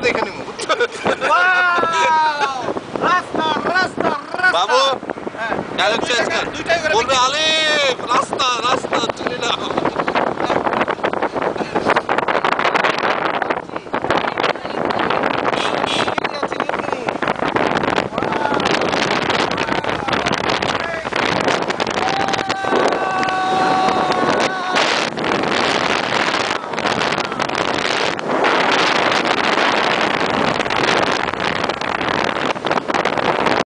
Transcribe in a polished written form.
দেখে নিব রাস্তা রাস্তা বাবু ডায়লগ চেঞ্জ কর বলবে আলিফ রাস্তা রাস্তা চলে না